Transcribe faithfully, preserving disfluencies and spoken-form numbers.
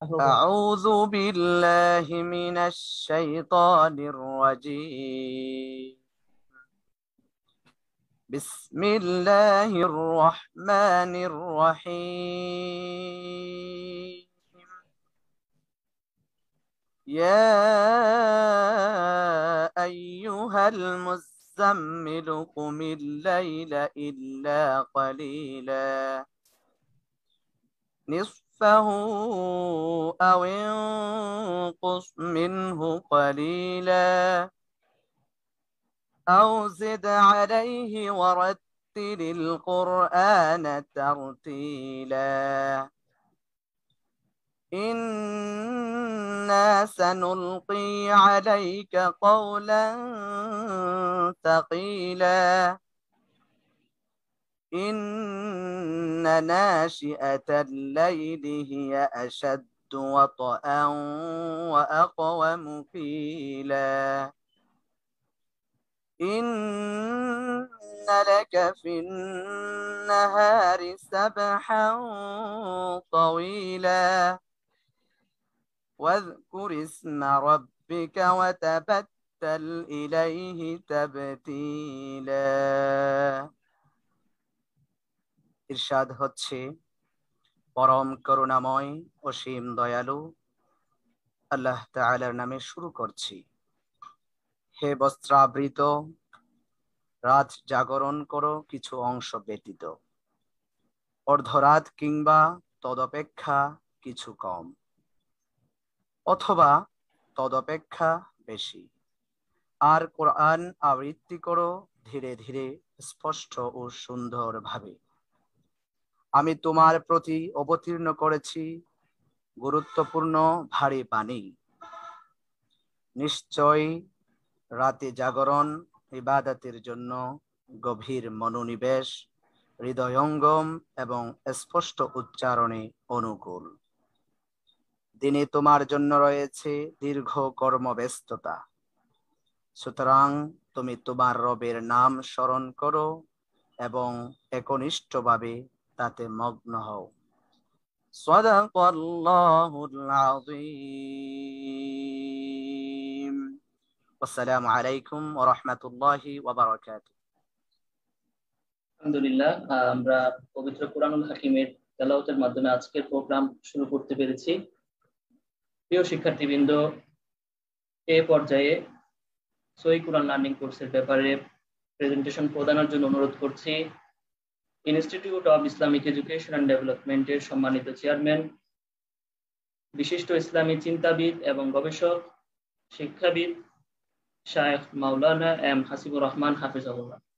أعوذ بالله من الشيطان الرجيم بسم الله الرحمن الرحيم يا أيها المزمل قم الليل إلا قليلا نصفه أو انقص منه قليلا أو زد عليه ورتل القرآن ترتيلا إنا سنلقي عليك قولا ثقيلا إن ناشئة الليل هي أشد وطئا وأقوم قيلا إن لك في النهار سبحا طويلا واذكر اسم ربك وتبتل إليه تبتيلا ইরশাদ হচ্ছে পরম করুণাময় অসীম দয়ালু আল্লাহ তাআলার নামে শুরু করছি। হে বস্ত্রাবৃত, রাত জাগরণ করো কিছু অংশ ব্যতীত, অর্ধরাত কিংবা তদপেক্ষা কিছু কম, অথবা তদপেক্ষা বেশি। আর কোরআন আবৃত্তি করো ধীরে ধীরে, স্পষ্ট ও সুন্দর ভাবে। আমি তোমার প্রতি অবতীর্ণ করেছি গুরুত্বপূর্ণ ভারী বাণী। নিশ্চয় রাতে জাগরণ ইবাদতের জন্য গভীর মনোনিবেশ, হৃদয়ঙ্গম এবং স্পষ্ট উচ্চারণে অনুকূল। দিনে তোমার জন্য রয়েছে দীর্ঘ কর্মব্যস্ততা, সুতরাং তুমি তোমার রবের নাম স্মরণ করো এবং একনিষ্ঠভাবে তাতে মগ্ন হও। সাদাকাল্লাহুল আযীম। আসসালামু আলাইকুম ওয়া রাহমাতুল্লাহি ওয়া বারাকাতুহু। আলহামদুলিল্লাহ, আমরা পবিত্র কুরআনুল হাকিমের তেলাওয়াতের মাধ্যমে আজকের প্রোগ্রাম শুরু করতে পেরেছি। প্রিয় শিক্ষার্থীবৃন্দ, এ পর্যায়ে সহিহ কুরআন লার্নিং কোর্সের ব্যাপারে প্রেজেন্টেশন প্রদানের জন্য অনুরোধ করছি institute of Islamic education and ডেভেলপমেন্টের সম্মানিত চেয়ারম্যান, বিশিষ্ট ইসলামী চিন্তাবিদ এবং গবেষক, শিক্ষাবিদ শায়েখ মাওলানা এম হাসিবুর রহমান হাফিজাহুল্লাহ।